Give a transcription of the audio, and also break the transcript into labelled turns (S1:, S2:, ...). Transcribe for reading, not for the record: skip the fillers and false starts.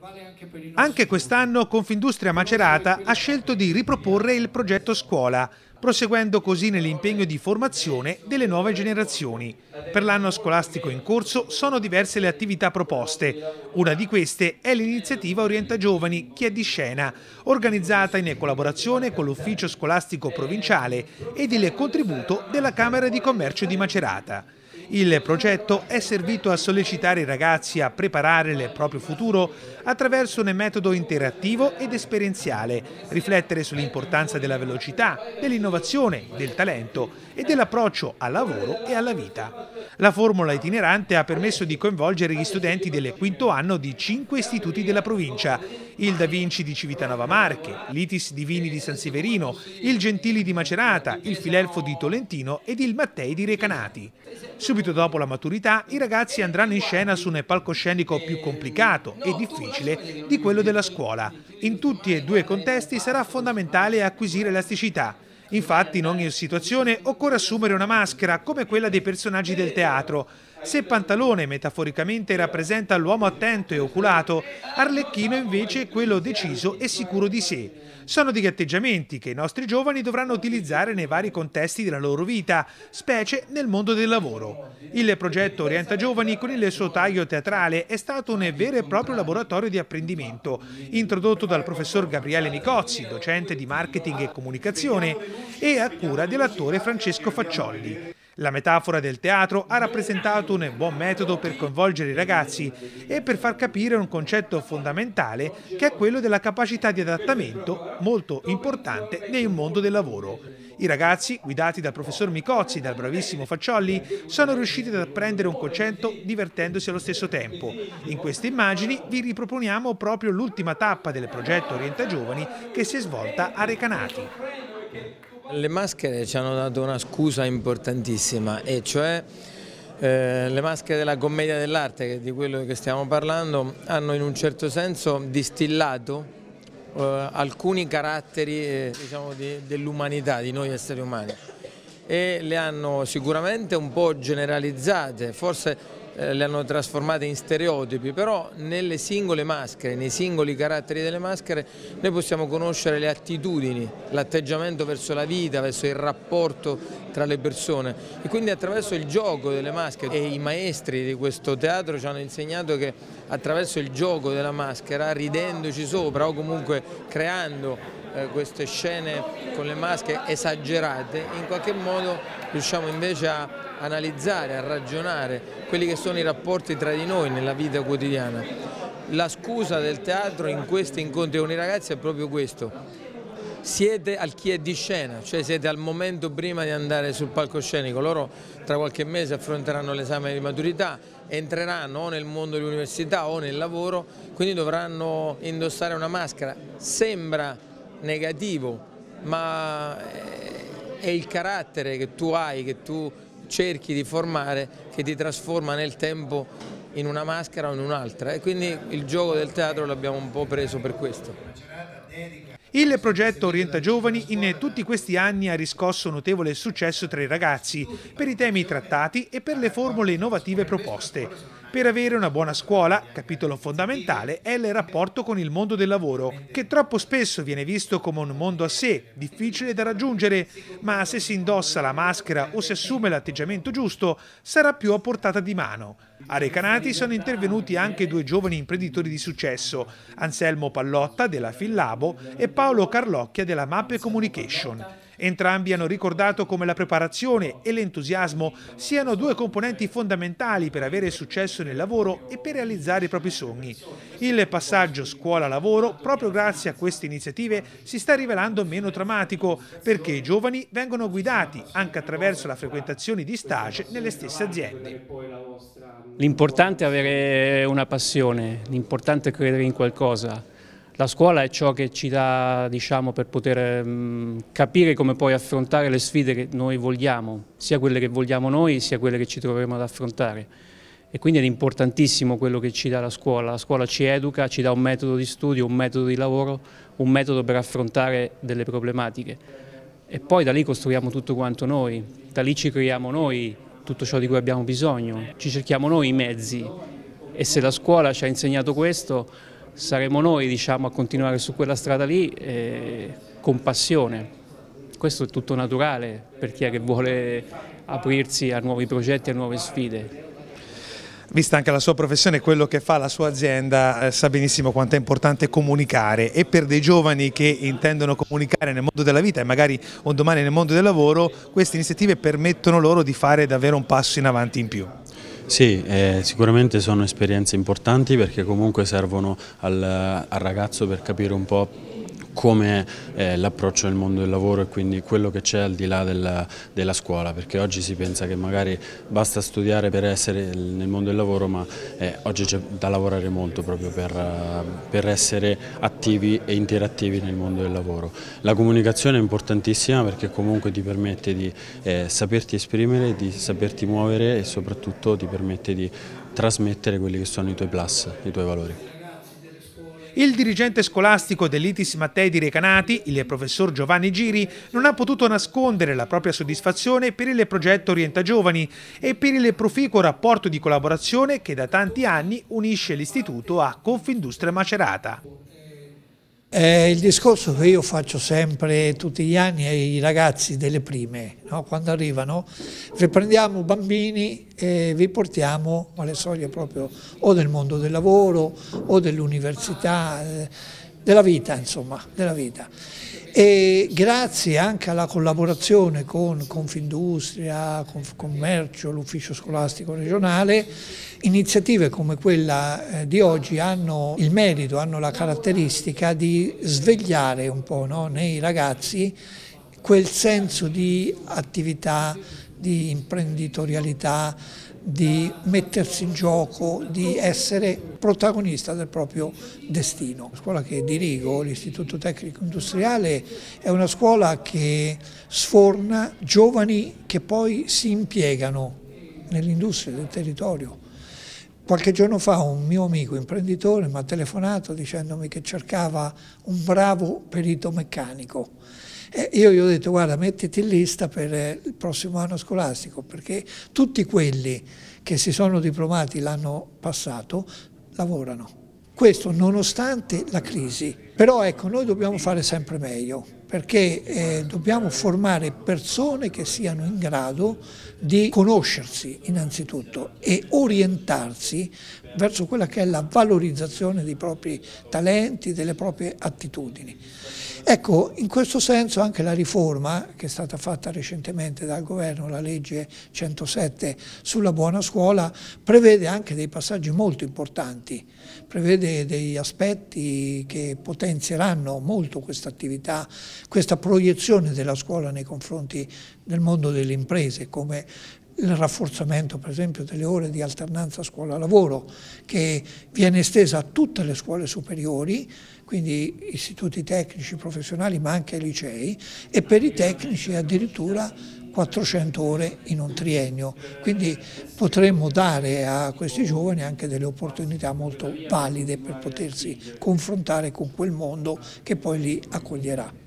S1: Anche quest'anno Confindustria Macerata ha scelto di riproporre il progetto scuola, proseguendo così nell'impegno di formazione delle nuove generazioni. Per l'anno scolastico in corso sono diverse le attività proposte. Una di queste è l'iniziativa Orienta Giovani, Chi è di Scena, organizzata in collaborazione con l'Ufficio Scolastico Provinciale ed il contributo della Camera di Commercio di Macerata. Il progetto è servito a sollecitare i ragazzi a preparare il proprio futuro attraverso un metodo interattivo ed esperienziale, riflettere sull'importanza della velocità, dell'innovazione, del talento e dell'approccio al lavoro e alla vita. La formula itinerante ha permesso di coinvolgere gli studenti del quinto anno di 5 istituti della provincia, il Da Vinci di Civitanova Marche, l'Itis Divini di San Severino, il Gentili di Macerata, il Filelfo di Tolentino ed il Mattei di Recanati. Subito dopo la maturità, i ragazzi andranno in scena su un palcoscenico più complicato e difficile di quello della scuola. In tutti e due i contesti sarà fondamentale acquisire elasticità. Infatti in ogni situazione occorre assumere una maschera come quella dei personaggi del teatro. Se Pantalone metaforicamente rappresenta l'uomo attento e oculato, Arlecchino invece è quello deciso e sicuro di sé. Sono degli atteggiamenti che i nostri giovani dovranno utilizzare nei vari contesti della loro vita, specie nel mondo del lavoro. Il progetto Orienta Giovani con il suo taglio teatrale è stato un vero e proprio laboratorio di apprendimento, introdotto dal professor Gabriele Micozzi, docente di marketing e comunicazione, e a cura dell'attore Francesco Facciolli. La metafora del teatro ha rappresentato un buon metodo per coinvolgere i ragazzi e per far capire un concetto fondamentale che è quello della capacità di adattamento, molto importante nel mondo del lavoro. I ragazzi, guidati dal professor Micozzi e dal bravissimo Facciolli, sono riusciti ad apprendere un concetto divertendosi allo stesso tempo. In queste immagini vi riproponiamo proprio l'ultima tappa del progetto Orienta Giovani che si è svolta a Recanati.
S2: Le maschere ci hanno dato una scusa importantissima, e cioè le maschere della commedia dell'arte, di quello che stiamo parlando, hanno in un certo senso distillato alcuni caratteri diciamo, dell'umanità, di noi esseri umani, e le hanno sicuramente un po' generalizzate, forse le hanno trasformate in stereotipi, però nelle singole maschere, nei singoli caratteri delle maschere noi possiamo conoscere le attitudini, l'atteggiamento verso la vita, verso il rapporto tra le persone, e quindi attraverso il gioco delle maschere, e i maestri di questo teatro ci hanno insegnato che attraverso il gioco della maschera, ridendoci sopra o comunque creando queste scene con le maschere esagerate, in qualche modo riusciamo invece a analizzare, a ragionare quelli che sono i rapporti tra di noi nella vita quotidiana. La scusa del teatro in questi incontri con i ragazzi è proprio questo: siete al chi è di scena, cioè siete al momento prima di andare sul palcoscenico. Loro tra qualche mese affronteranno l'esame di maturità, entreranno o nel mondo dell'università o nel lavoro, quindi dovranno indossare una maschera. Sembra negativo, ma è il carattere che tu hai, che tu cerchi di formare, che ti trasforma nel tempo in una maschera o in un'altra, e quindi il gioco del teatro l'abbiamo un po' preso per questo.
S1: Il progetto Orienta Giovani in tutti questi anni ha riscosso notevole successo tra i ragazzi per i temi trattati e per le formule innovative proposte. Per avere una buona scuola, capitolo fondamentale è il rapporto con il mondo del lavoro, che troppo spesso viene visto come un mondo a sé, difficile da raggiungere, ma se si indossa la maschera o si assume l'atteggiamento giusto, sarà più a portata di mano. A Recanati sono intervenuti anche due giovani imprenditori di successo, Anselmo Pallotta della Fillabo e Paolo Carlocchia della Mappe Communication. Entrambi hanno ricordato come la preparazione e l'entusiasmo siano due componenti fondamentali per avere successo nel lavoro e per realizzare i propri sogni. Il passaggio scuola-lavoro, proprio grazie a queste iniziative, si sta rivelando meno drammatico, perché i giovani vengono guidati anche attraverso la frequentazione di stage nelle stesse aziende.
S3: L'importante è avere una passione, l'importante è credere in qualcosa. La scuola è ciò che ci dà, diciamo, per poter capire come poi affrontare le sfide che noi vogliamo, sia quelle che vogliamo noi, sia quelle che ci troveremo ad affrontare. E quindi è importantissimo quello che ci dà la scuola ci educa, ci dà un metodo di studio, un metodo di lavoro, un metodo per affrontare delle problematiche. E poi da lì costruiamo tutto quanto noi, da lì ci creiamo noi tutto ciò di cui abbiamo bisogno, ci cerchiamo noi i mezzi, e se la scuola ci ha insegnato questo, saremo noi, diciamo, a continuare su quella strada lì con passione. Questo è tutto naturale per chi è che vuole aprirsi a nuovi progetti, a nuove sfide.
S1: Vista anche la sua professione e quello che fa la sua azienda, sa benissimo quanto è importante comunicare, e per dei giovani che intendono comunicare nel mondo della vita e magari un domani nel mondo del lavoro, queste iniziative permettono loro di fare davvero un passo in avanti in più.
S4: Sì, sicuramente sono esperienze importanti perché comunque servono al ragazzo per capire un po' come l'approccio nel mondo del lavoro e quindi quello che c'è al di là della scuola, perché oggi si pensa che magari basta studiare per essere nel mondo del lavoro, ma oggi c'è da lavorare molto proprio per essere attivi e interattivi nel mondo del lavoro. La comunicazione è importantissima perché comunque ti permette di saperti esprimere, di saperti muovere e soprattutto ti permette di trasmettere quelli che sono i tuoi plus, i tuoi valori.
S1: Il dirigente scolastico dell'ITIS Mattei di Recanati, il professor Giovanni Giri, non ha potuto nascondere la propria soddisfazione per il progetto Orienta Giovani e per il proficuo rapporto di collaborazione che da tanti anni unisce l'istituto a Confindustria Macerata.
S5: Il discorso che io faccio sempre tutti gli anni ai ragazzi delle prime, no? Quando arrivano, vi prendiamo bambini e vi portiamo alle soglie proprio o del mondo del lavoro o dell'università, della vita, insomma, della vita. E grazie anche alla collaborazione con Confindustria, Confcommercio, l'ufficio scolastico regionale, iniziative come quella di oggi hanno il merito, hanno la caratteristica di svegliare un po', no, nei ragazzi quel senso di attività, di imprenditorialità, di mettersi in gioco, di essere protagonista del proprio destino. La scuola che dirigo, l'Istituto Tecnico Industriale, è una scuola che sforna giovani che poi si impiegano nell'industria del territorio. Qualche giorno fa un mio amico imprenditore mi ha telefonato dicendomi che cercava un bravo perito meccanico. Io gli ho detto: guarda, mettiti in lista per il prossimo anno scolastico, perché tutti quelli che si sono diplomati l'anno passato lavorano. Questo nonostante la crisi. Però ecco, noi dobbiamo fare sempre meglio, perché dobbiamo formare persone che siano in grado di conoscersi innanzitutto e orientarsi verso quella che è la valorizzazione dei propri talenti, delle proprie attitudini. Ecco, in questo senso anche la riforma che è stata fatta recentemente dal governo, la legge 107 sulla buona scuola, prevede anche dei passaggi molto importanti, prevede degli aspetti che potenzieranno molto questa attività, questa proiezione della scuola nei confronti del mondo delle imprese, come il rafforzamento per esempio delle ore di alternanza scuola-lavoro, che viene estesa a tutte le scuole superiori, quindi istituti tecnici professionali ma anche ai licei, e per i tecnici addirittura 400 ore in un triennio, quindi potremmo dare a questi giovani anche delle opportunità molto valide per potersi confrontare con quel mondo che poi li accoglierà.